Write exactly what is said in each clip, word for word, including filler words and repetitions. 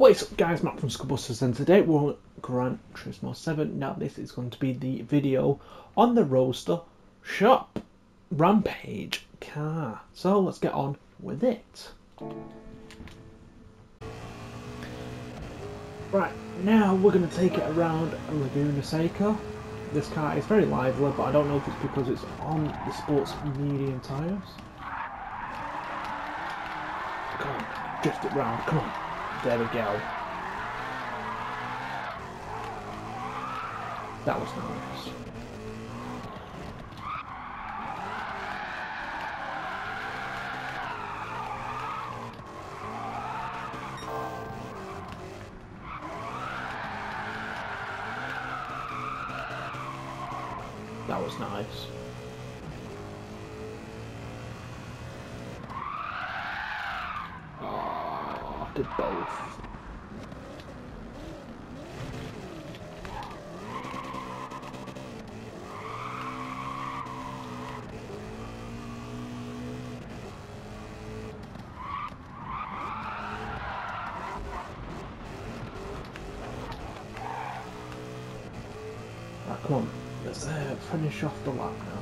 What's up guys, Matt from Scubbusters, and today we're on Gran Turismo seven. Now this is going to be the video on the Roadster shop Rampage car. So let's get on with it. Right, now we're going to take it around Laguna Seca. This car is very lively, but I don't know if it's because it's on the sports medium tyres. Come on, drift it round, come on. There we go. That was nice. That was nice. Oh, I did both. Right, come on. Let's uh, finish off the lap now.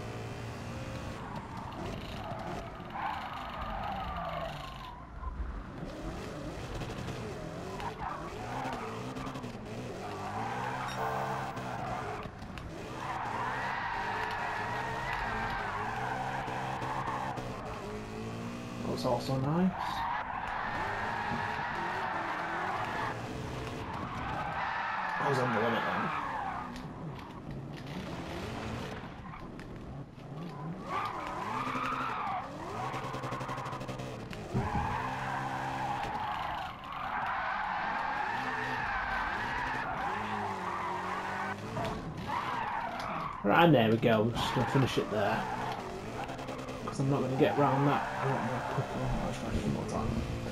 That was also nice. I was on the limit then. Right, and there we go. I'm just going to finish it there because I'm not going to get round that a lot more quickly. I'll try a few more time.